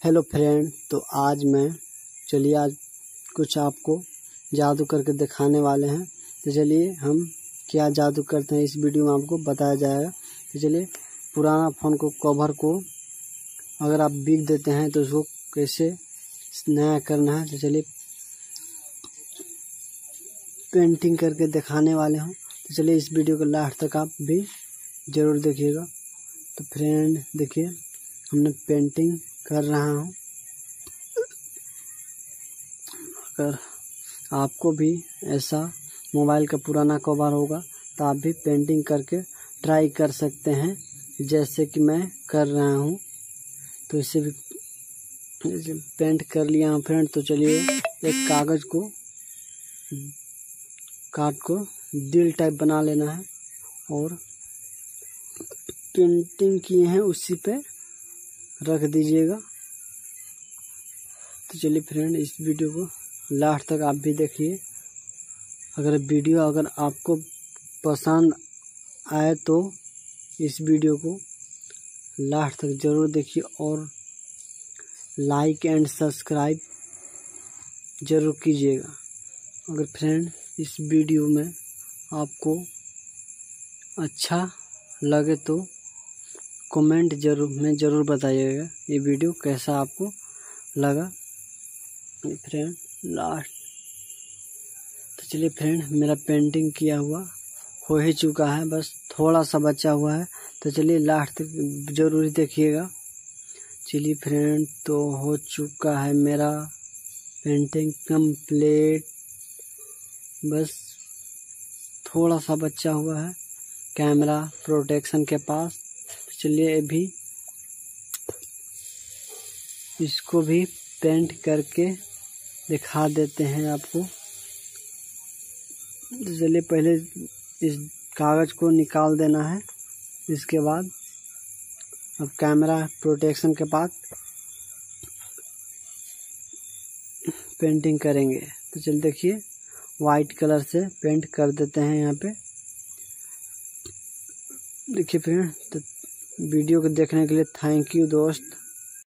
Hello friend, तो आज कुछ आपको जादू करके दिखाने वाले हैं। तो चलिए हम क्या जादू करते हैं इस वीडियो में आपको बताया जाएगा। तो चलिए, पुराना फ़ोन को कवर को अगर आप बिक देते हैं तो उसको कैसे नया करना है। तो चलिए पेंटिंग करके दिखाने वाले हैं। तो चलिए इस वीडियो को लास्ट तक आप भी ज़रूर देखिएगा। तो फ्रेंड देखिए, हमने पेंटिंग कर रहा हूँ। अगर आपको भी ऐसा मोबाइल का पुराना कवर होगा तो आप भी पेंटिंग करके ट्राई कर सकते हैं, जैसे कि मैं कर रहा हूँ। तो इसे भी पेंट कर लिया हूँ फ्रेंड। तो चलिए एक कागज़ को काट को दिल टाइप बना लेना है और पेंटिंग किए हैं उसी पे रख दीजिएगा। तो चलिए फ्रेंड, इस वीडियो को लास्ट तक आप भी देखिए। अगर आपको पसंद आए तो इस वीडियो को लास्ट तक ज़रूर देखिए और लाइक एंड सब्सक्राइब ज़रूर कीजिएगा। अगर फ्रेंड इस वीडियो में आपको अच्छा लगे तो कमेंट ज़रूर बताइएगा ये वीडियो कैसा आपको लगा। फ्रेंड लास्ट तो चलिए फ्रेंड, मेरा पेंटिंग किया हुआ हो ही चुका है, बस थोड़ा सा बचा हुआ है। तो चलिए लास्ट तक ज़रूर देखिएगा। चलिए फ्रेंड, तो हो चुका है मेरा पेंटिंग कंप्लीट, बस थोड़ा सा बचा हुआ है कैमरा प्रोटेक्शन के पास। तो चलिए अभी इसको भी पेंट करके दिखा देते हैं आपको। तो चलिए पहले इस कागज़ को निकाल देना है, इसके बाद अब कैमरा प्रोटेक्शन के बाद पेंटिंग करेंगे। तो चलिए देखिए, वाइट कलर से पेंट कर देते हैं यहाँ पे। देखिए फ्रेंड, तो वीडियो को देखने के लिए थैंक यू दोस्त।